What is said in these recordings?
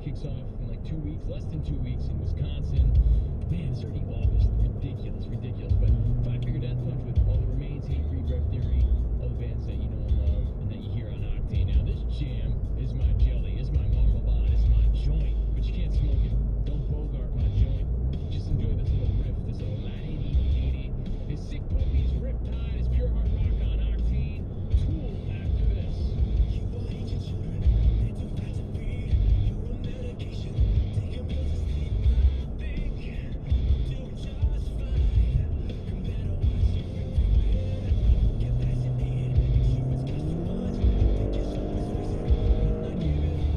kicks off in like 2 weeks, less than 2 weeks in Wisconsin. Man, it's already August. Ridiculous, ridiculous. But Five Finger Death Punch with All the Remains, Hatebreed, Breath Theory, all the bands that you know and love and that you hear on Octane. Now, this jam is my jelly, is my marmalade, is my joint, but you can't smoke it. Don't bogart my joint. Just enjoy this little riff, this little la-dee-dee-dee-dee. It's Sick Puppies, Riptide, it's Pure Hard Rock on Octane. Tool after this. You are eating children, they too fat to feed. You're on medication, take your pills to sleep. I think you're doing just fine compared to what you've been doing. Get vaccinated, make sure it's customized. Think your soul is racing, I'm not giving up.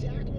exactly